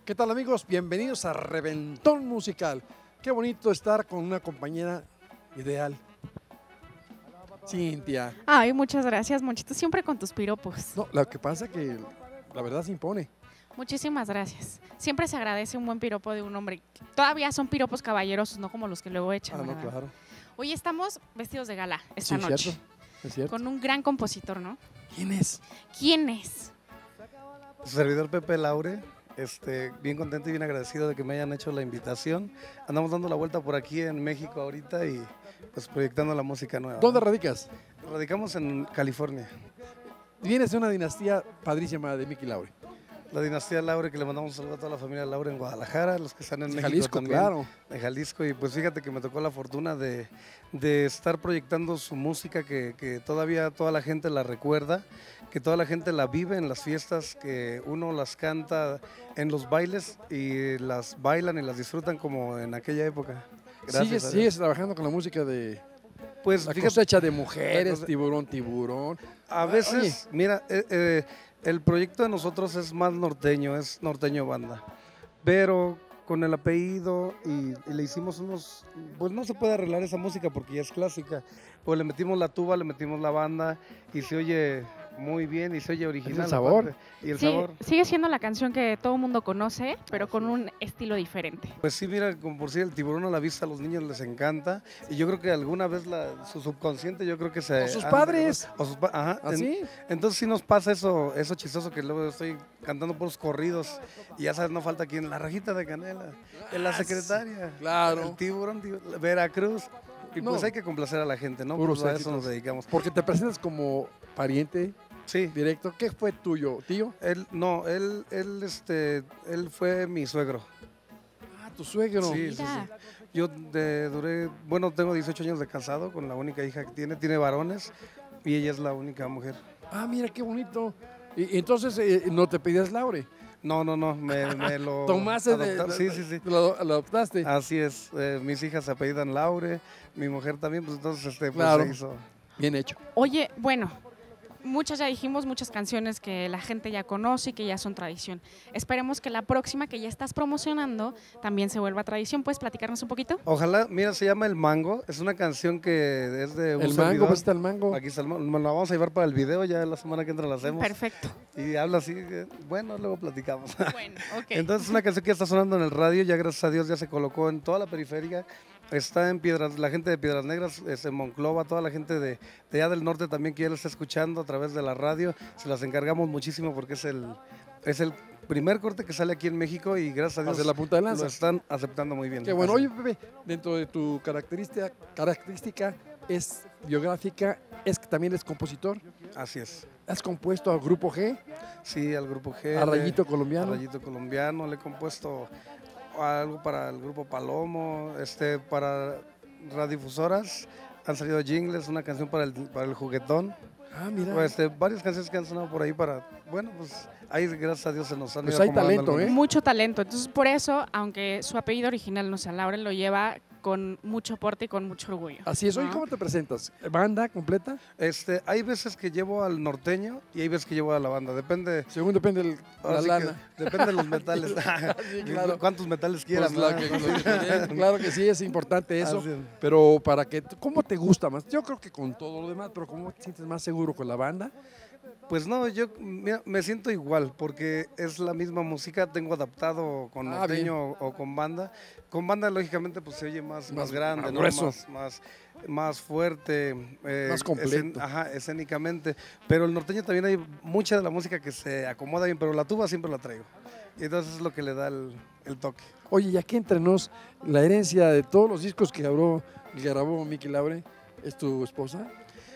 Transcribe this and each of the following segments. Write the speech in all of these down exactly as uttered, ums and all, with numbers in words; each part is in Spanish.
¿Qué tal, amigos? Bienvenidos a Reventón Musical. Qué bonito estar con una compañera ideal. Cintia. Ay, muchas gracias, Monchito, siempre con tus piropos. No, lo que pasa es que la verdad se impone. Muchísimas gracias. Siempre se agradece un buen piropo de un hombre. Todavía son piropos caballerosos, no como los que luego echan. Ah, no, ¿verdad? claro. Hoy estamos vestidos de gala esta Sí, noche. cierto. Es cierto. Con un gran compositor, ¿no? ¿Quién es? ¿Quién es? Su servidor Pepe Laure, este, bien contento y bien agradecido de que me hayan hecho la invitación. Andamos dando la vuelta por aquí en México ahorita y pues proyectando la música nueva. ¿Dónde radicas? Radicamos en California. Vienes de una dinastía padrísima de Mickey Laure. La dinastía Laure, que le mandamos un saludo a toda la familia Laure en Guadalajara, los que están en De México Jalisco, también. claro. De Jalisco, y pues fíjate que me tocó la fortuna de, de estar proyectando su música, que, que todavía toda la gente la recuerda, que toda la gente la vive en las fiestas, que uno las canta en los bailes y las bailan y las disfrutan como en aquella época. Gracias ¿Sigues, a Dios. sigues trabajando con la música de Pues la fíjate, cosecha de la mujeres, cose- tiburón, tiburón? a veces, mira, eh, eh, el proyecto de nosotros es más norteño, es norteño banda, pero con el apellido y, y le hicimos unos, pues no se puede arreglar esa música porque ya es clásica, pues le metimos la tuba, le metimos la banda y se oye muy bien y se oye original. sabor. aparte. Y el Sí, sabor. sigue siendo la canción que todo el mundo conoce, pero con un estilo diferente. Pues sí, mira, como por si el tiburón a la vista a los niños les encanta y yo creo que alguna vez la, su subconsciente yo creo que se... O sus han- padres. O sus pa- ajá. en- ¿Así? Entonces sí nos pasa eso, eso chistoso que luego estoy cantando por los corridos y ya sabes, no falta quien, la rajita de canela, en la Ah, secretaria, claro. el tiburón, tiburón, Veracruz. Y No. pues hay que complacer a la gente, ¿no? Puros Pues a eso éxitos. nos dedicamos. Porque te presentas como pariente Sí, directo. ¿Qué fue tuyo, tío? él, no, él, él, este, él fue mi suegro. Ah, tu suegro. Sí, sí, Mira. sí. Yo de- duré, bueno, tengo dieciocho años de casado con la única hija que tiene, tiene varones y ella es la única mujer. Ah, mira qué bonito. Y, y entonces eh, no te pedías Laure. No, no, no, me, me lo Tomaste de, adoptaron. Sí, sí, sí. Lo, lo adoptaste. Así es, eh, mis hijas se apellidan Laure, mi mujer también, pues entonces este, pues, Claro. se hizo. Bien hecho. Oye, bueno, muchas ya dijimos, muchas canciones que la gente ya conoce y que ya son tradición. Esperemos que la próxima que ya estás promocionando también se vuelva tradición. ¿Puedes platicarnos un poquito? Ojalá, mira, se llama El Mango, es una canción que es de un El mango, servidor. pues está el mango. Aquí está el mango, nos la vamos a llevar para el video, ya la semana que entra la hacemos. Perfecto. Y habla así, eh, bueno, luego platicamos. Bueno, ok. Entonces es una canción que ya está sonando en el radio, ya gracias a Dios ya se colocó en toda la periferia, está en Piedras, la gente de Piedras Negras, es en Monclova, toda la gente de, de allá del norte también que ya lo está escuchando a través de la radio, se las encargamos muchísimo porque es el, es el primer corte que sale aquí en México y gracias a Dios Hacia la punta de lo lanza. están aceptando muy bien. Qué bueno. Así. Oye, Pepe, dentro de tu característica, característica es biográfica, es que también eres compositor. Así es. Has compuesto a Grupo G, Sí, al grupo G. a le- Rayito Colombiano. a Rayito Colombiano, le he compuesto algo para el grupo Palomo, este, para radiodifusoras, han salido jingles, una canción para el, para el juguetón, Ah, mira. pues, este, varias canciones que han sonado por ahí para, bueno, pues ahí gracias a Dios se nos han Pues ido hay acomodando talento, algunas. ¿eh? Mucho talento. Entonces, por eso, aunque su apellido original no sea Laure, lo lleva con mucho porte y con mucho orgullo. Así es. Oye, ¿no? ¿cómo te presentas? ¿Banda completa? Este, hay veces que llevo al norteño y hay veces que llevo a la banda, depende. Según depende de la ahora sí que lana. depende de los metales. Sí, claro. ¿Cuántos metales quieras? Pues la ¿no? que- lo que- claro que sí, es importante eso. Así es. Pero para que, ¿cómo te gusta más? Yo creo que con todo lo demás, pero ¿cómo te sientes más seguro con la banda? Pues no, yo mira, me siento igual porque es la misma música, tengo adaptado con Ah, norteño o, o con banda. Con banda lógicamente pues se oye más, Más- más grande, más ¿no? grueso. Más, más, más fuerte, eh, Más completo. ajá, escénicamente. Pero el norteño también hay mucha de la música que se acomoda bien, pero la tuba siempre la traigo. Y entonces es lo que le da el, el toque. Oye, y aquí entre nos, la herencia de todos los discos que grabó, que grabó Mickey Laure, ¿es tu esposa?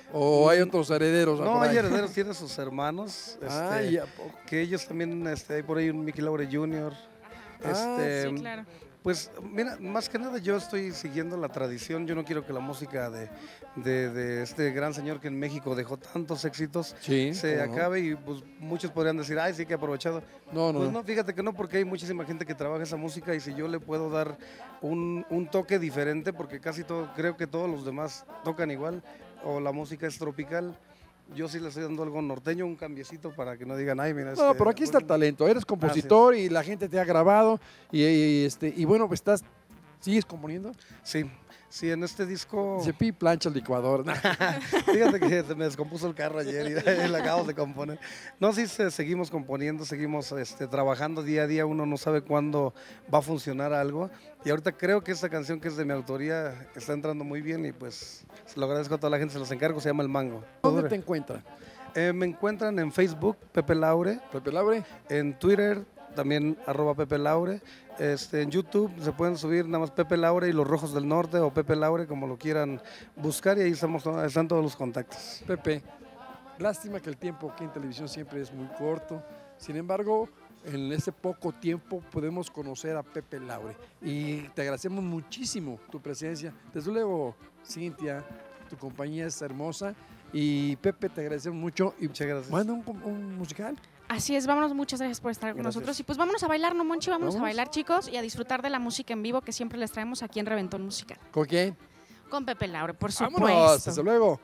¿O hay otros herederos? No, por ahí? hay herederos, tiene sus hermanos, Ah, este, ¿y a poco? que ellos también, este, hay por ahí un Mickey Laure junior Ah, Este, Sí, claro. Pues mira, más que nada yo estoy siguiendo la tradición, yo no quiero que la música de, de- de este gran señor que en México dejó tantos éxitos Sí, se ¿cómo no? acabe y pues muchos podrían decir, ay, sí que he aprovechado. No, no, Pues no. no, fíjate que no, porque hay muchísima gente que trabaja esa música y si yo le puedo dar un, un toque diferente, porque casi todo, creo que todos los demás tocan igual, o la música es tropical, yo sí le estoy dando algo norteño, un cambiecito para que no digan, ay, mira. No, este, pero aquí está el bueno, talento. Eres compositor y la gente te ha grabado y, y, este, y bueno, pues estás, ¿sigues componiendo? Sí, sí, en este disco. Se pi plancha el licuador. Fíjate que se me descompuso el carro ayer y, y lo acabo de componer. No, sí, se, seguimos componiendo, seguimos este, trabajando día a día. Uno no sabe cuándo va a funcionar algo. Y ahorita creo que esta canción que es de mi autoría está entrando muy bien y pues se lo agradezco a toda la gente, se los encargo, se llama El Mango. ¿Dónde te encuentran? Eh, me encuentran en Facebook, Pepe Laure, Pepe Laure. en Twitter, también arroba Pepe Laure. Este, en YouTube se pueden subir nada más Pepe Laure y Los Rojos del Norte o Pepe Laure, como lo quieran buscar, y ahí estamos, están todos los contactos. Pepe, lástima que el tiempo aquí en televisión siempre es muy corto. Sin embargo, en ese poco tiempo podemos conocer a Pepe Laure y te agradecemos muchísimo tu presencia. Desde luego, Cintia, tu compañía es hermosa y Pepe, te agradecemos mucho. Y Muchas gracias. manda un, un musical. Así es, vámonos, muchas gracias por estar con Gracias. nosotros. Y pues vámonos a bailar, ¿no, Monchi? Vámonos ¿Vamos? a bailar, chicos, y a disfrutar de la música en vivo que siempre les traemos aquí en Reventón Musical. ¿Con quién? Con Pepe Laure, por supuesto. Vámonos, hasta luego.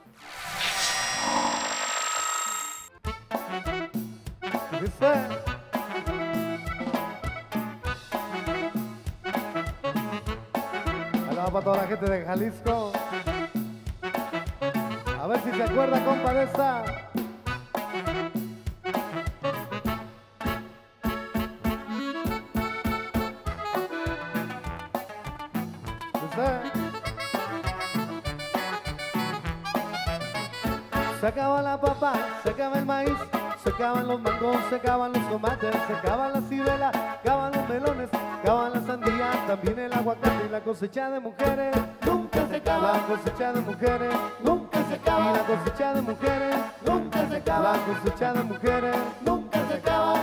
Saludos para toda la gente de Jalisco. A ver si se acuerda, compa, de esta. Usted. Se acaba la papa, se acaba el maíz, se acaban los mangos, se acaban los tomates, se acaban las ciruelas, se acaban los melones, se acaban las sandías, también el aguacate y la cosecha de mujeres. Nunca se acaba la cosecha de mujeres, nunca se acaba. Y la cosecha de mujeres, nunca se acaba. La cosecha de mujeres, nunca se acaba.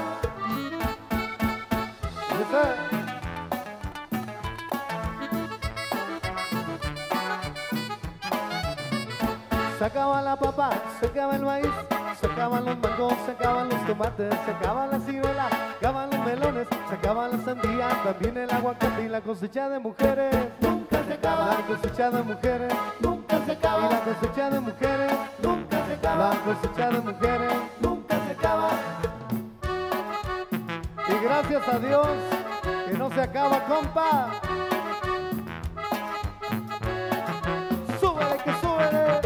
¿Y usted? Se acaba la papa, se acaba el maíz, se acaban los mangos, se acaban los tomates, se acaban las ciruelas, se acaban los melones, se acaban las sandías, también el aguacate y la cosecha de mujeres. Nunca se acaba. La cosecha de mujeres, nunca se acaba. Y la cosecha de mujeres, nunca se acaba. La cosecha de mujeres, nunca se acaba. Y gracias a Dios que no se acaba, compa. Súbele que súbele.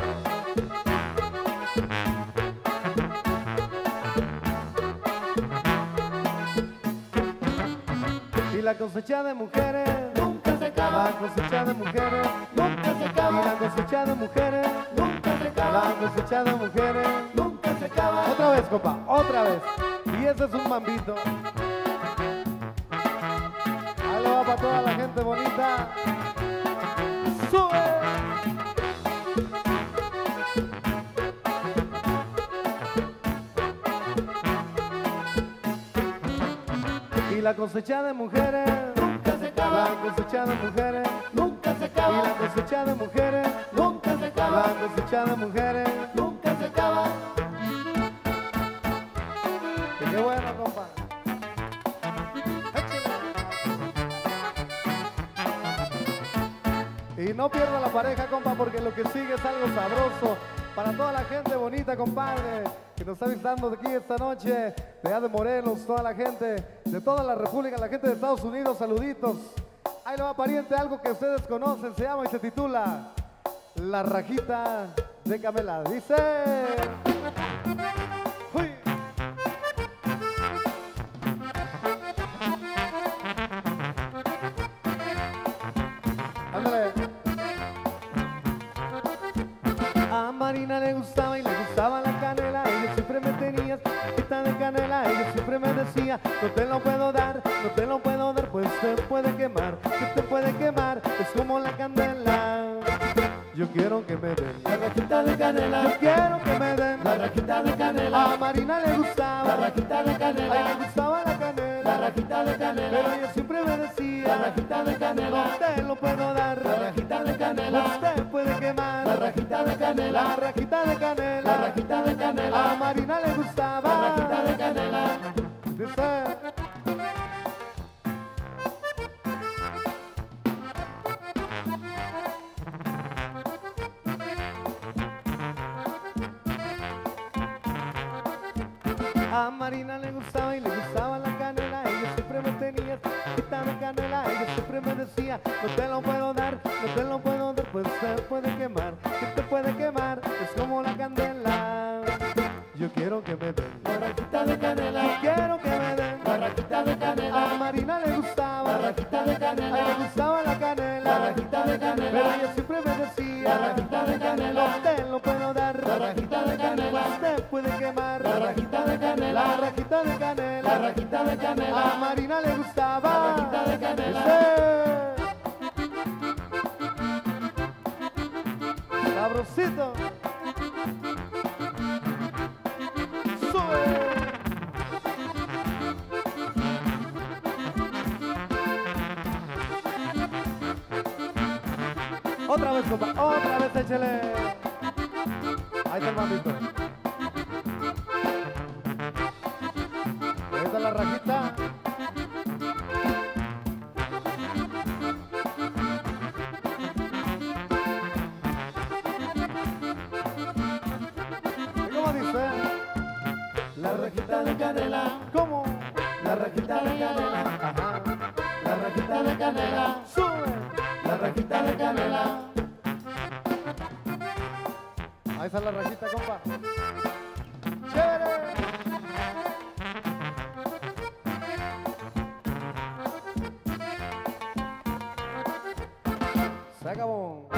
Y la cosecha de mujeres nunca se acaba. La cosecha de mujeres nunca se acaba. Y la cosecha de mujeres nunca se acaba. La cosecha de mujeres nunca se acaba. Otra vez, compa, otra vez. Y ese es un mambito. Ahí le va para toda la gente bonita. ¡Sube! Y la cosecha de mujeres nunca se acaba. La cosecha de mujeres nunca se acaba. Y la cosecha de mujeres nunca se acaba. La cosecha de mujeres nunca se acaba. Y qué bueno, compa. Échale. Y no pierda la pareja, compa, porque lo que sigue es algo sabroso. Para toda la gente bonita, compadre, que nos está visitando de aquí esta noche, de allá de Morelos, toda la gente de toda la República, la gente de Estados Unidos, saluditos. Ahí le va, pariente, algo que ustedes conocen, se llama y se titula La Rajita de Camela. Dice... ¡Uy! Ándale. A Marina le gustaba y le gustaba la canela. Ella siempre me tenía esta de canela. Ella siempre me decía, no te lo puedo dar, no te lo puedo dar, pues te puede quemar, que te puede quemar, es como la candela. Yo quiero que me den la rajita de canela. Yo quiero que me den la rajita de canela. A Marina le gustaba la rajita de canela. A ella le gustaba la canela, la rajita de canela. Pero ella siempre me decía, la rajita de canela. No te lo puedo dar, la rajita de canela. Usted puede quemar, la rajita de canela. La rajita de canela, la rajita de canela. A Marina le gustaba la rajita de canela. Dice... A Marina le gustaba y le gustaba la canela, ella siempre me tenía quita de canela, ella siempre me decía, no te lo puedo dar, no te lo puedo dar, pues te puede quemar, que te puede quemar, es como la candela. Yo quiero que me den la rajita de canela, yo quiero que me den la rajita de canela. A Marina le gustaba la rajita de canela, a ella le gustaba la canela, la rajita de canela, pero ella siempre me decía, la rajita de canela, no te lo puedo dar, la rajita de canela, usted puede quemar, la rajita de canela, la rajita de canela, la rajita de canela. A Marina le gustaba la rajita de canela. ¡Sí! Sabrosito. Otra vez, compa, otra vez, échale. Ahí está el mamito. Ahí está la rajita. ¿Y cómo dice? La rajita de canela. ¿Cómo? La rajita de canela. Ajá. La rajita de canela. Sube. La rajita de canela. Ahí está la rajita, compa. ¡Chévere! Se acabó.